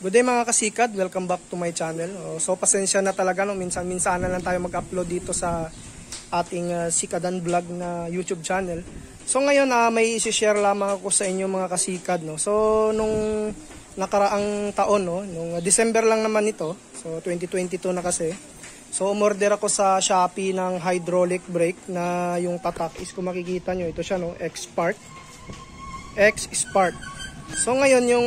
Good day mga kasikad, welcome back to my channel. So pasensya na talaga no, minsan-minsan na lang tayo mag-upload dito sa ating Sikadan Vlog na YouTube channel. So ngayon may i-share lamang ako sa inyo mga kasikad no. So nung nakaraang taon no, nung December lang naman ito. So 2022 na kasi. So umorder ako sa Shopee ng hydraulic brake na yung tatak is kung makikita nyo, ito siya no, X-Spark. So ngayon yung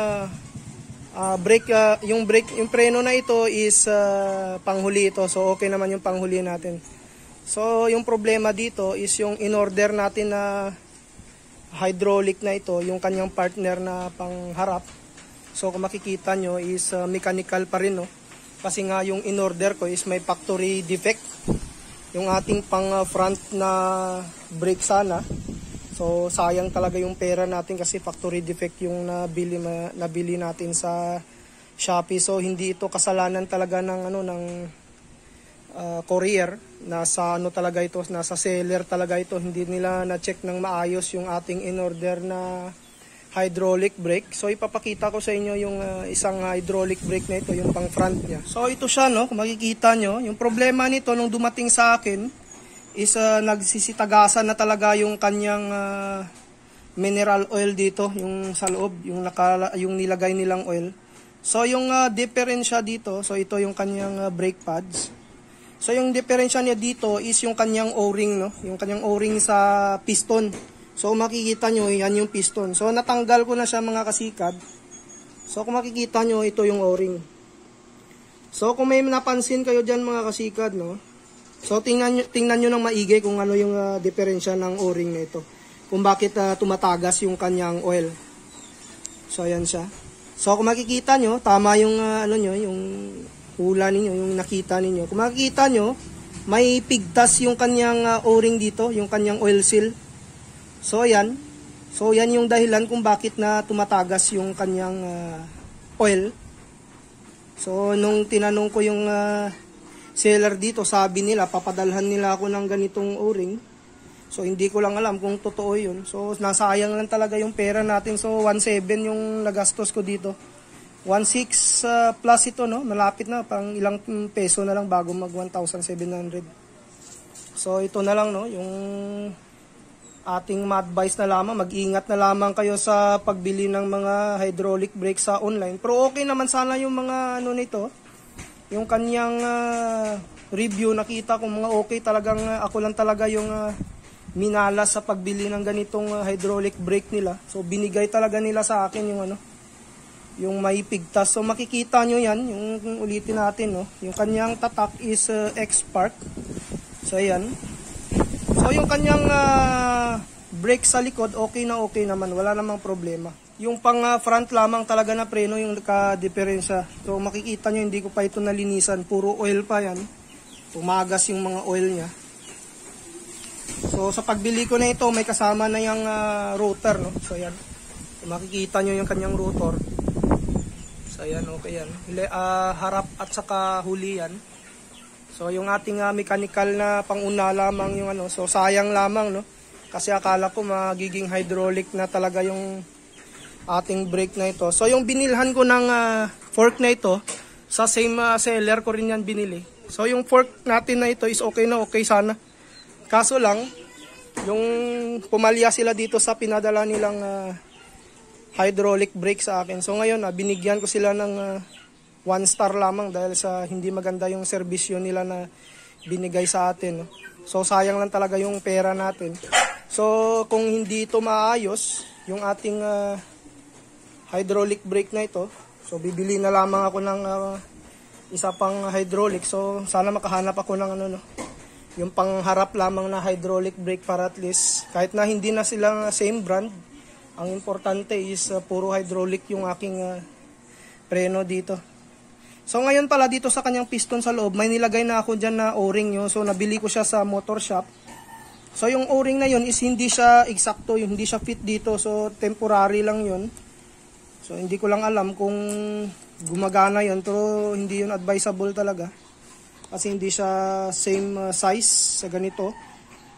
yung preno na ito is panghuli ito. So okay naman yung panghuli natin. So yung problema dito is yung in-order natin na hydraulic na ito, yung kanyang partner na pangharap. So kung makikita nyo is mechanical pa rin no. Kasi nga yung in-order ko is may factory defect. Yung ating pang front na brake sana. So sayang talaga yung pera natin kasi factory defect yung nabili natin sa Shopee. So hindi ito kasalanan talaga ng courier. Nasa talaga ito, nasa seller talaga ito. Hindi nila na-check ng maayos yung ating in-order na hydraulic brake. So ipapakita ko sa inyo yung isang hydraulic brake na ito, yung pang front niya. So ito siya no, kung makikita nyo, yung problema nito nung dumating sa akin is nagsisitagasan na talaga yung kanyang mineral oil dito, yung sa loob, yung nilagay nilang oil. So yung diferensya dito, so ito yung kanyang brake pads. So yung diferensya niya dito is yung kanyang O-ring no, yung kanyang O-ring sa piston. So makikita nyo, yan yung piston. So natanggal ko na siya mga kasikad. So kung makikita nyo, ito yung O-ring. So kung may napansin kayo dyan mga kasikad no, so tingnan nyo ng maigi kung ano yung diferensya ng O-ring na ito. Kung bakit tumatagas yung kanyang oil. So ayan siya. So kung makikita nyo, tama yung yung hula ninyo, yung nakita ninyo. Kung makikita nyo, may pigtas yung kanyang O-ring dito, yung kanyang oil seal. So yan. So yan yung dahilan kung bakit na tumatagas yung kanyang oil. So nung tinanong ko yung seller dito, sabi nila papadalhan nila ako ng ganitong O-ring. So hindi ko lang alam kung totoo yun. So nasayang lang talaga yung pera natin. So 1.7 yung nagastos ko dito. 1.6 plus ito no, malapit na, pang ilang peso na lang bago mag 1,700. So ito na lang no, yung ating ma-advise na lamang, mag-ingat na lamang kayo sa pagbili ng mga hydraulic brake sa online. Pero okay naman sana yung mga nito, yung kanyang review, nakita ko mga okay talagang ako lang talaga yung minalas sa pagbili ng ganitong hydraulic brake nila. So binigay talaga nila sa akin yung yung may pigtas. So makikita nyo yan, yung ulitin natin no, yung kanyang tatak is X-Spark. So ayan. So yung kanyang brake sa likod, okay naman, wala namang problema. Yung pang front lamang talaga na preno yung ka-diferensya. So makikita nyo, hindi ko pa ito nalinisan, puro oil pa yan. Tumagas yung mga oil niya. So sa pagbili ko na ito, may kasama na yung rotor no. So yan. So, makikita nyo yung kanyang rotor. So yan, okay yan. Harap at saka huli yan. So yung ating mechanical na panguna lamang yung so sayang lamang no. Kasi akala ko magiging hydraulic na talaga yung ating brake na ito. So yung binilhan ko ng fork na ito, sa same seller ko rin yan binili. So yung fork natin na ito is okay na okay sana. Kaso lang, yung pumalya sila dito sa pinadala nilang hydraulic brake sa akin. So ngayon binigyan ko sila ng 1 star lamang dahil sa hindi maganda yung serbisyo nila na binigay sa atin. So sayang lang talaga yung pera natin. So kung hindi ito maayos, yung ating hydraulic brake na ito, so bibili na lamang ako ng isa pang hydraulic. So sana makahanap ako ng yung pangharap lamang na hydraulic brake para at least kahit na hindi na silang same brand, ang importante is puro hydraulic yung aking preno dito. So ngayon pala dito sa kanyang piston sa loob, may nilagay na ako dyan na O-ring yun. So nabili ko siya sa motor shop. So yung O-ring na yun is hindi siya eksakto, hindi siya fit dito. So temporary lang yun. So hindi ko lang alam kung gumagana yun. Pero hindi yun advisable talaga. Kasi hindi siya same size sa ganito.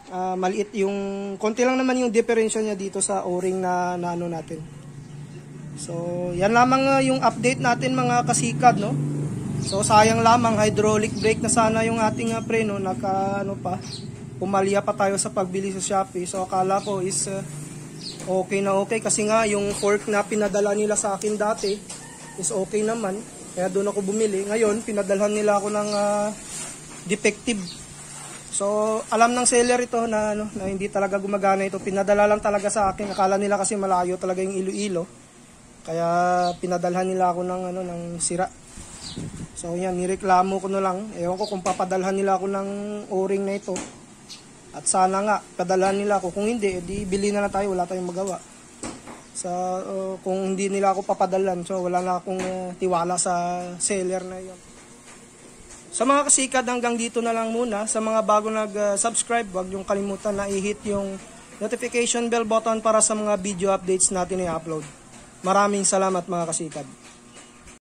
Maliit yung, konti lang naman yung diferensya niya dito sa O-ring na natin. So, yan lamang yung update natin mga kasikad, no? So, sayang lamang, hydraulic brake na sana yung ating preno, pumalya pa tayo sa pagbili sa Shopee. So, akala ko is okay na okay kasi nga yung fork na pinadala nila sa akin dati is okay naman. Kaya doon ako bumili. Ngayon, pinadalhan nila ako ng defective. So, alam ng seller ito na hindi talaga gumagana ito. Pinadala lang talaga sa akin. Akala nila kasi malayo talaga yung Iloilo. Kaya pinadalhan nila ako ng sira. So yan, nireklamo ko na lang. Ewan ko kung papadalhan nila ako ng o-ring na ito. At sana nga, padalhan nila ako. Kung hindi, edi bili na tayo, wala tayong magawa. Kung hindi nila ako papadalhan, so wala na akong tiwala sa seller na yon. Sa mga kasikad, hanggang dito na lang muna. Sa mga bago nag-subscribe, huwag yung kalimutan na i-hit yung notification bell button para sa mga video updates natin i-upload. Maraming salamat mga kasikad.